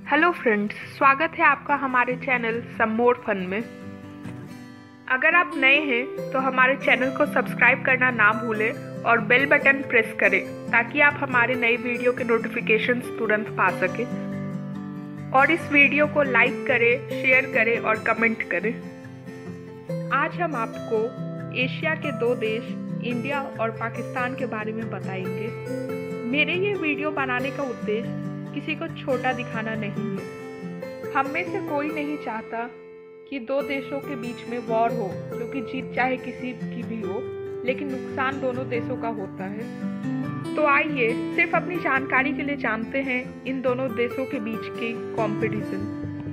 Hello friends, स्वागत है आपका हमारे चैनल सम मोर फन में। अगर आप नए हैं तो हमारे चैनल को सब्सक्राइब करना ना भूलें और बेल बटन प्रेस करें ताकि आप हमारे नए वीडियो के नोटिफिकेशंस तुरंत पा सकें। और इस वीडियो को लाइक करें, शेयर करें और कमेंट करें। आज हम आपको एशिया के दो देश इंडिया और पाकिस्तान के बारे में बताएंगे। मेरे ये वीडियो बनाने का उद्देश्य किसी को छोटा दिखाना नहीं है। हम में से कोई नहीं चाहता कि दो देशों के बीच में वॉर हो, क्योंकि जीत चाहे किसी की भी हो, लेकिन नुकसान दोनों देशों का होता है। तो आइए सिर्फ अपनी जानकारी के लिए जानते हैं इन दोनों देशों के बीच की कंपटीशन।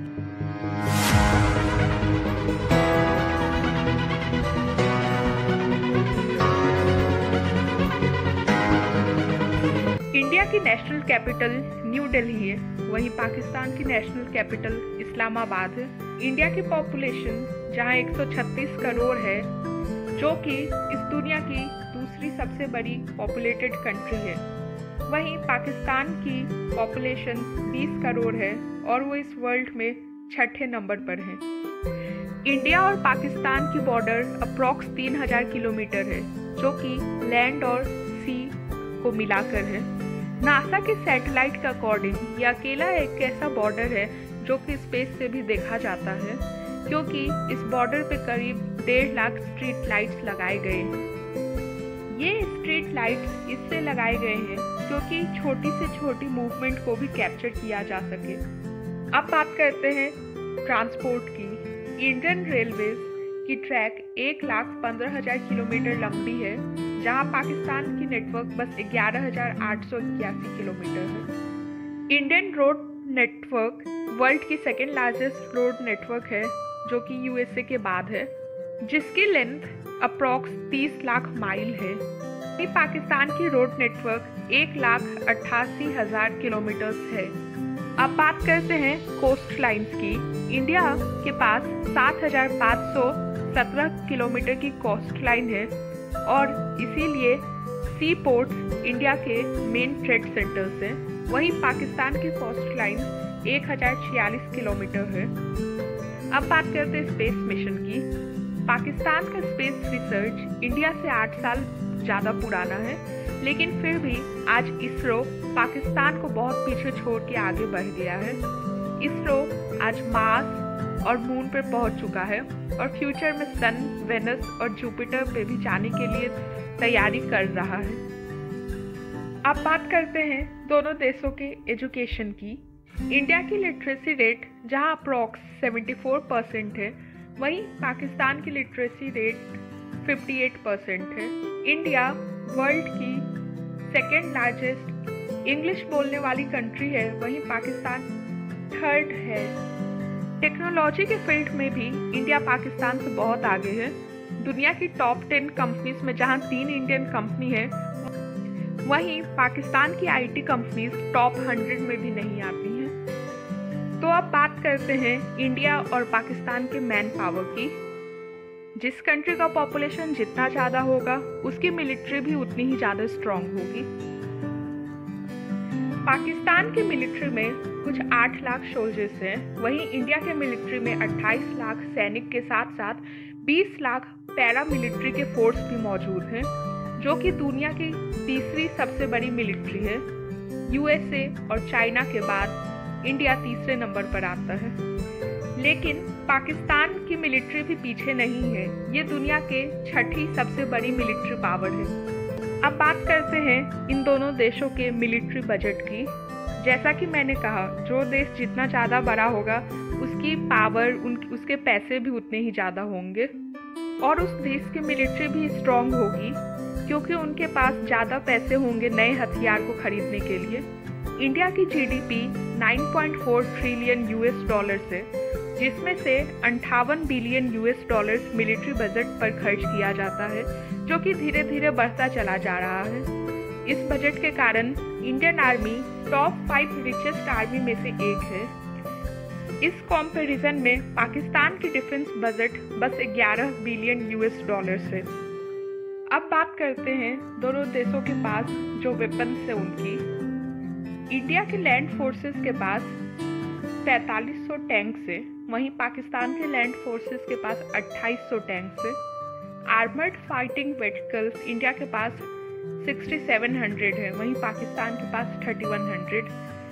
इंडिया की नेशनल कैपिटल न्यू दिल्ली है, वहीं पाकिस्तान की नेशनल कैपिटल इस्लामाबाद है। इंडिया की पॉपुलेशन जहां 136 करोड़ है, जो कि इस दुनिया की दूसरी सबसे बड़ी पॉपुलेटेड कंट्री है। वहीं पाकिस्तान की पॉपुलेशन 20 करोड़ है और वो इस वर्ल्ड में छठे नंबर पर है। इंडिया और पाकिस्तान की बॉर्डर अप्रॉक्स 3000 किलोमीटर है, जो कि लैंड और सी को मिलाकर है। नासा के सैटेलाइट के अकॉर्डिंग ये अकेला एक ऐसा बॉर्डर है जो कि स्पेस से भी देखा जाता है, क्योंकि इस बॉर्डर पे करीब 1.5 लाख स्ट्रीट लाइट्स लगाए गए हैं। ये स्ट्रीट लाइट्स इससे लगाए गए हैं क्योंकि छोटी से छोटी मूवमेंट को भी कैप्चर किया जा सके। अब बात करते हैं ट्रांसपोर्ट की। इंडियन रेलवेज की ट्रैक 1,15,000 किलोमीटर लंबी है, जहां पाकिस्तान की नेटवर्क बस 11,881 किलोमीटर है। इंडियन रोड नेटवर्क वर्ल्ड की सेकेंड लार्जेस्ट रोड नेटवर्क है, जो कि यूएसए के बाद है, जिसकी लेंथ अप्रॉक्स 30 लाख माइल है। पाकिस्तान की रोड नेटवर्क 1,88,000 किलोमीटर है। अब बात करते हैं कोस्ट लाइन्स की। इंडिया के पास 7,517 किलोमीटर की कोस्ट लाइन है और इसीलिए सी पोर्ट्स इंडिया के मेन ट्रेड सेंटर्स हैं। वहीं पाकिस्तान की कोस्ट लाइन 1,046 किलोमीटर है। अब बात करते हैं स्पेस मिशन की। पाकिस्तान का स्पेस रिसर्च इंडिया से 8 साल ज़्यादा पुराना है, लेकिन फिर भी आज इसरो पाकिस्तान को बहुत पीछे छोड़ के आगे बढ़ गया है। इसरो आज मार्स और मून पर पहुंच चुका है और फ्यूचर में सन, वेनस और जुपिटर पे भी जाने के लिए तैयारी कर रहा है। अब बात करते हैं दोनों देशों के एजुकेशन की। इंडिया की लिटरेसी रेट जहां अप्रॉक्स 74% है, वहीं पाकिस्तान की लिटरेसी रेट 58% है। इंडिया वर्ल्ड की सेकेंड लार्जेस्ट इंग्लिश बोलने वाली कंट्री है, वहीं पाकिस्तान थर्ड है। टेक्नोलॉजी के फील्ड में भी इंडिया पाकिस्तान से बहुत आगे है। दुनिया की टॉप 10 कंपनीज में जहां 3 इंडियन कंपनी है, वहीं पाकिस्तान की आईटी कंपनीज टॉप 100 में भी नहीं आती हैं। तो अब बात करते हैं इंडिया और पाकिस्तान के मैन पावर की। जिस कंट्री का पॉपुलेशन जितना ज़्यादा होगा, उसकी मिलिट्री भी उतनी ही ज़्यादा स्ट्रांग होगी। पाकिस्तान की मिलिट्री में कुछ 8 लाख सोल्जर्स हैं, वहीं इंडिया के मिलिट्री में 28 लाख सैनिक के साथ साथ 20 लाख पैरा मिलिट्री के फोर्स भी मौजूद हैं, जो कि दुनिया की तीसरी सबसे बड़ी मिलिट्री है। यूएसए और चाइना के बाद इंडिया तीसरे नंबर पर आता है। लेकिन पाकिस्तान की मिलिट्री भी पीछे नहीं है, ये दुनिया के छठी सबसे बड़ी मिलिट्री पावर है। अब बात करते हैं इन दोनों देशों के मिलिट्री बजट की। जैसा कि मैंने कहा, जो देश जितना ज़्यादा बड़ा होगा, उसकी पावर, उसके पैसे भी उतने ही ज़्यादा होंगे और उस देश की मिलिट्री भी स्ट्रांग होगी, क्योंकि उनके पास ज़्यादा पैसे होंगे नए हथियार को खरीदने के लिए। इंडिया की जीडीपी 9.4 ट्रिलियन यूएस डॉलर्स है, जिसमें से 58 billion US dollars military budget पर खर्च किया जाता है, जो कि धीरे धीरे बढ़ता चला जा रहा है। इस बजट के कारण Indian army top 5 richest army में से एक है। इस कंपैरिजन में पाकिस्तान की डिफेंस बजट बस 11 बिलियन यूएस डॉलर्स है। अब बात करते हैं दोनों देशों के पास जो वेपन्स है उनकी। इंडिया के लैंड फोर्सेस के पास 4300 टैंक्स है, वहीं पाकिस्तान के लैंड फोर्सेस के पास 2800 टैंक्स है। आर्मर्ड फाइटिंग व्हीकल्स इंडिया के पास 6700 है, वहीं पाकिस्तान के पास 3100।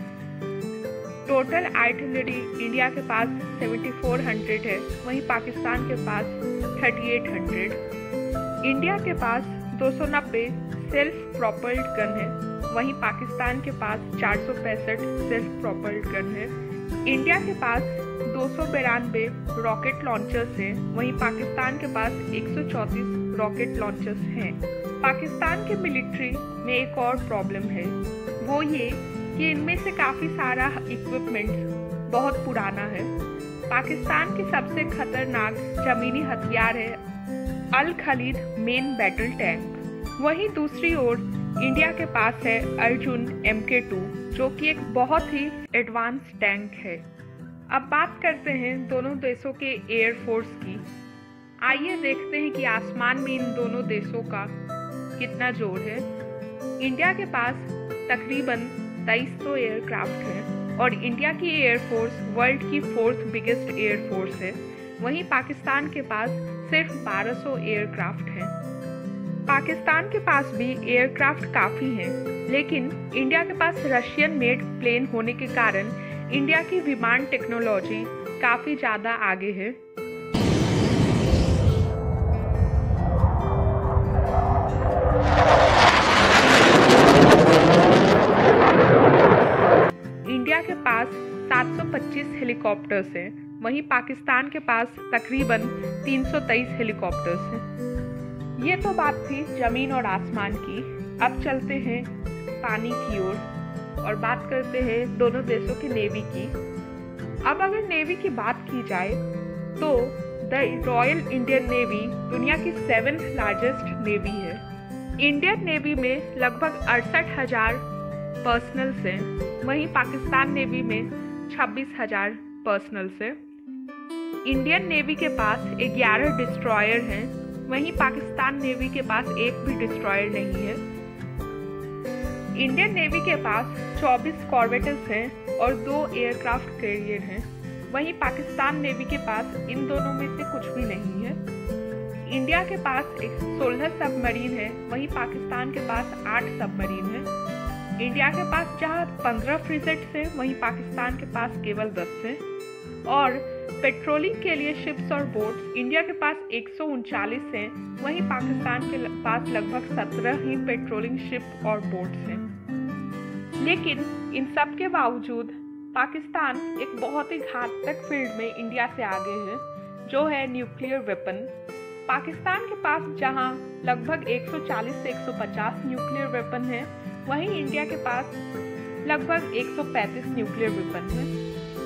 टोटल आर्टिलरी इंडिया के पास 7400 है, वहीं पाकिस्तान के पास 3800। इंडिया के पास 290 सेल्फ प्रोपल्ड गन है, वहीं पाकिस्तान के पास 465 सेल्फ प्रोपल्ड गन है। इंडिया के पास 292 रॉकेट लॉन्चर्स हैं, वहीं पाकिस्तान के पास 134 रॉकेट लॉन्चर्स हैं। पाकिस्तान के मिलिट्री में एक और प्रॉब्लम है, वो ये कि इनमें से काफ़ी सारा इक्विपमेंट बहुत पुराना है। पाकिस्तान की सबसे खतरनाक जमीनी हथियार है Al Khalid main battle tank. वहीं दूसरी ओर इंडिया के पास है अर्जुन MK2, जो कि एक बहुत ही एडवांस टैंक है। अब बात करते हैं दोनों देशों के एयरफोर्स की। आइए देखते हैं कि आसमान में इन दोनों देशों का कितना जोर है। इंडिया के पास तकरीबन 2300 एयरक्राफ्ट है और इंडिया की एयरफोर्स वर्ल्ड की 4th बिगेस्ट एयरफोर्स है। वहीं पाकिस्तान के पास सिर्फ 1200 एयरक्राफ्ट हैं। पाकिस्तान के पास भी एयरक्राफ्ट काफ़ी हैं, लेकिन इंडिया के पास रशियन मेड प्लेन होने के कारण इंडिया की विमान टेक्नोलॉजी काफ़ी ज़्यादा आगे है। इंडिया के पास 725 हेलीकॉप्टर्स हैं, वहीं पाकिस्तान के पास तकरीबन 323 हेलीकॉप्टर्स हैं। ये तो बात थी ज़मीन और आसमान की। अब चलते हैं पानी की ओर और बात करते हैं दोनों देशों की नेवी की। अब अगर नेवी की बात की जाए तो द रॉयल इंडियन नेवी दुनिया की 7th लार्जेस्ट नेवी है। इंडियन नेवी में लगभग 68,000 पर्सनल्स हैं, वहीं पाकिस्तान नेवी में 26,000 पर्सनल्स हैं। इंडियन नेवी के पास 11 डिस्ट्रॉयर हैं, वहीं पाकिस्तान नेवी के पास एक भी डिस्ट्रॉयर नहीं है। इंडियन नेवी के पास 24 कॉर्वेट्स हैं और 2 एयरक्राफ्ट कैरियर हैं, वहीं पाकिस्तान नेवी के पास इन दोनों में से कुछ भी नहीं है। इंडिया के पास 16 सबमरीन है, वहीं पाकिस्तान के पास 8 सबमरीन है। इंडिया के पास जहां 15 फ्रिगेट्स हैं, वहीं पाकिस्तान के पास केवल 10 हैं। और पेट्रोलिंग के लिए शिप्स और बोट्स इंडिया के पास 139 हैं, वहीं पाकिस्तान के पास लगभग 17 ही पेट्रोलिंग शिप और बोट्स हैं। लेकिन इन सब के बावजूद पाकिस्तान एक बहुत ही घातक फील्ड में इंडिया से आगे है, जो है न्यूक्लियर वेपन। पाकिस्तान के पास जहां लगभग 140 से 150 न्यूक्लियर वेपन है, वहीं इंडिया के पास लगभग 135 न्यूक्लियर वेपन है।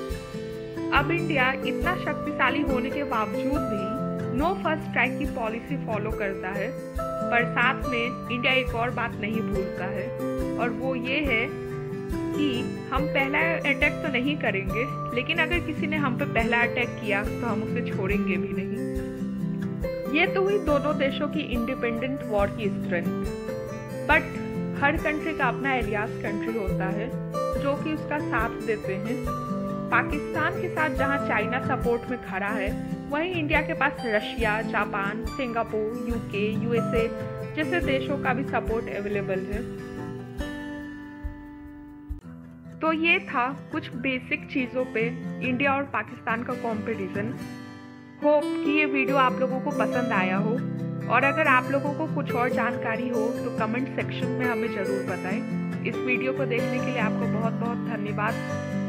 अब इंडिया इतना शक्तिशाली होने के बावजूद भी नो फर्स्ट स्ट्राइक की पॉलिसी फॉलो करता है, पर साथ में इंडिया एक और बात नहीं भूलता है, और वो ये है कि हम पहला अटैक तो नहीं करेंगे, लेकिन अगर किसी ने हम पे पहला अटैक किया तो हम उसे छोड़ेंगे भी नहीं। ये तो हुई दोनों देशों की इंडिपेंडेंट वॉर की स्ट्रेंथ, बट हर कंट्री का अपना एलियास कंट्री होता है जो कि उसका साथ देते हैं। पाकिस्तान के साथ जहां चाइना सपोर्ट में खड़ा है, वहीं इंडिया के पास Russia, Japan, Singapore, UK, USA जैसे देशों का भी सपोर्ट अवेलेबल है। तो ये था कुछ बेसिक चीज़ों पे इंडिया और पाकिस्तान का कंपटीशन। होप कि ये वीडियो आप लोगों को पसंद आया हो, और अगर आप लोगों को कुछ और जानकारी हो तो कमेंट सेक्शन में हमें ज़रूर बताएं। इस वीडियो को देखने के लिए आपको बहुत बहुत धन्यवाद।